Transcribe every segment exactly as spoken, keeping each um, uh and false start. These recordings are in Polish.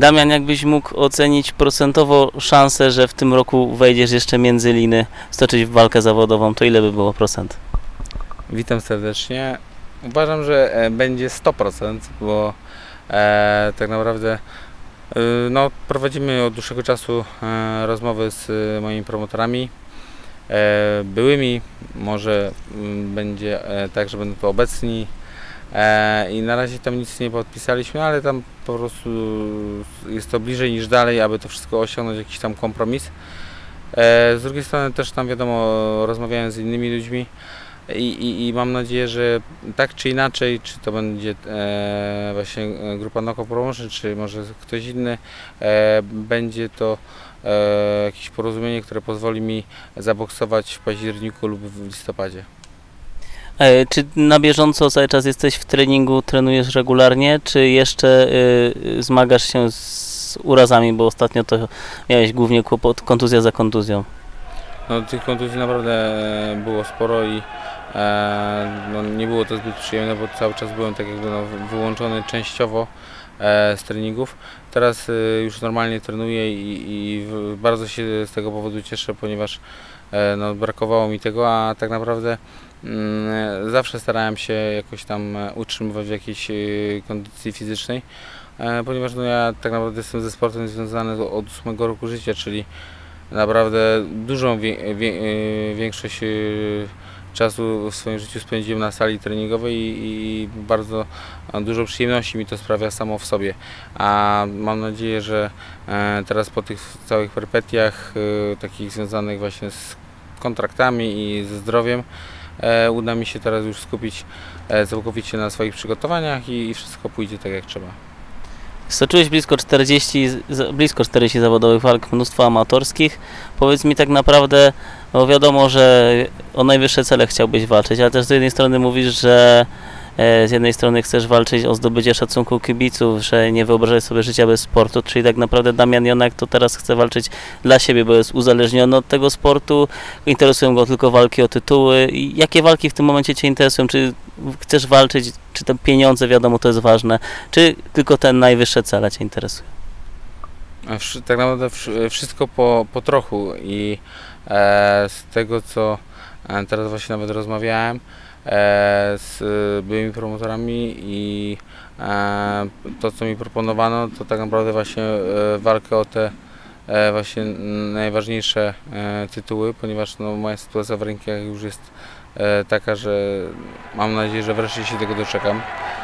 Damian, jakbyś mógł ocenić procentowo szansę, że w tym roku wejdziesz jeszcze między liny, stoczyć walkę zawodową, to ile by było procent? Witam serdecznie. Uważam, że będzie sto procent, bo e, tak naprawdę e, no, prowadzimy od dłuższego czasu e, rozmowy z moimi promotorami e, byłymi. Może m, będzie e, tak, że będą tu obecni. E, I na razie tam nic nie podpisaliśmy, ale tam po prostu jest to bliżej niż dalej, aby to wszystko osiągnąć, jakiś tam kompromis. E, z drugiej strony też tam wiadomo, rozmawiałem z innymi ludźmi i, i, i mam nadzieję, że tak czy inaczej, czy to będzie e, właśnie grupa Knockout Promotion, czy może ktoś inny, e, będzie to e, jakieś porozumienie, które pozwoli mi zaboksować w październiku lub w listopadzie. Czy na bieżąco cały czas jesteś w treningu, trenujesz regularnie, czy jeszcze y, zmagasz się z urazami, bo ostatnio to miałeś głównie kłopot, kontuzja za kontuzją? No, tych kontuzji naprawdę było sporo i e, no, nie było to zbyt przyjemne, bo cały czas byłem tak jakby no, wyłączony częściowo e, z treningów. Teraz e, już normalnie trenuję i, i bardzo się z tego powodu cieszę, ponieważ e, no, brakowało mi tego, a tak naprawdę zawsze starałem się jakoś tam utrzymywać w jakiejś kondycji fizycznej, ponieważ no ja tak naprawdę jestem ze sportem związany od ósmego roku życia, czyli naprawdę dużą wie, wie, większość czasu w swoim życiu spędziłem na sali treningowej i, i bardzo dużo przyjemności mi to sprawia samo w sobie. A mam nadzieję, że teraz po tych całych perypetiach takich związanych właśnie z kontraktami i ze zdrowiem, E, uda mi się teraz już skupić e, całkowicie na swoich przygotowaniach i, i wszystko pójdzie tak jak trzeba. Stoczyłeś blisko czterdzieści, blisko czterdzieści zawodowych walk, mnóstwo amatorskich. Powiedz mi tak naprawdę, bo wiadomo, że o najwyższe cele chciałbyś walczyć, ale też z jednej strony mówisz, że z jednej strony chcesz walczyć o zdobycie szacunku kibiców, że nie wyobrażasz sobie życia bez sportu, czyli tak naprawdę Damian Jonak to teraz chce walczyć dla siebie, bo jest uzależniony od tego sportu, interesują go tylko walki o tytuły. I jakie walki w tym momencie Cię interesują? Czy chcesz walczyć, czy te pieniądze, wiadomo, to jest ważne, czy tylko te najwyższe cele Cię interesują? Tak naprawdę wszystko po, po trochu i e, z tego, co teraz właśnie nawet rozmawiałem z byłymi promotorami i to, co mi proponowano, to tak naprawdę właśnie walkę o te właśnie najważniejsze tytuły, ponieważ no, moja sytuacja w rękach już jest taka, że mam nadzieję, że wreszcie się tego doczekam.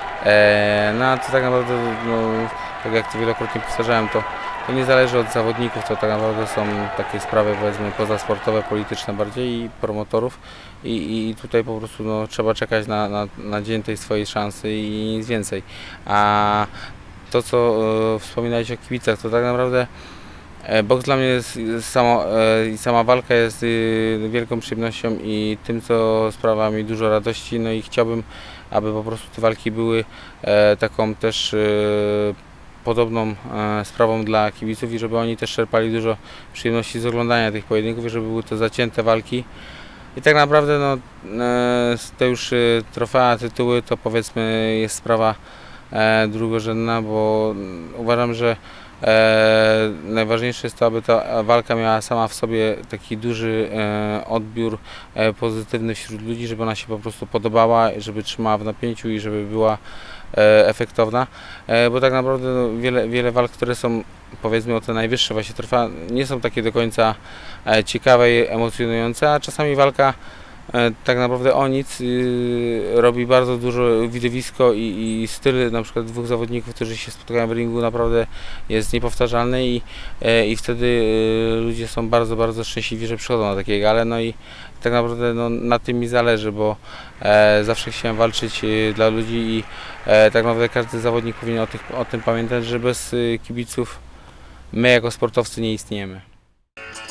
No a to tak naprawdę, no, tak jak to wielokrotnie powtarzałem, to To nie zależy od zawodników, to tak naprawdę są takie sprawy, powiedzmy, pozasportowe, polityczne bardziej i promotorów i, i tutaj po prostu no, trzeba czekać na, na, na dzień tej swojej szansy i nic więcej. A to, co e, wspominałeś o kibicach, to tak naprawdę e, boks dla mnie jest, jest samo, e, sama walka jest e, wielką przyjemnością i tym, co sprawia mi dużo radości, no i chciałbym, aby po prostu te walki były e, taką też e, podobną e, sprawą dla kibiców i żeby oni też czerpali dużo przyjemności z oglądania tych pojedynków i żeby były to zacięte walki. I tak naprawdę no, e, te już e, trofea, tytuły to powiedzmy jest sprawa e, drugorzędna, bo uważam, że e, najważniejsze jest to, aby ta walka miała sama w sobie taki duży e, odbiór e, pozytywny wśród ludzi, żeby ona się po prostu podobała, żeby trzymała w napięciu i żeby była efektowna, bo tak naprawdę no, wiele, wiele walk, które są powiedzmy o te najwyższe właśnie trofea, nie są takie do końca ciekawe i emocjonujące, a czasami walka tak naprawdę o nic robi bardzo dużo widowisko i, i styl na przykład dwóch zawodników, którzy się spotykają w ringu, naprawdę jest niepowtarzalny i, i wtedy ludzie są bardzo, bardzo szczęśliwi, że przychodzą na takie gale, no i tak naprawdę no, na tym mi zależy, bo e, zawsze chciałem walczyć e, dla ludzi i e, tak naprawdę każdy zawodnik powinien o, tych, o tym pamiętać, że bez e, kibiców my jako sportowcy nie istniejemy.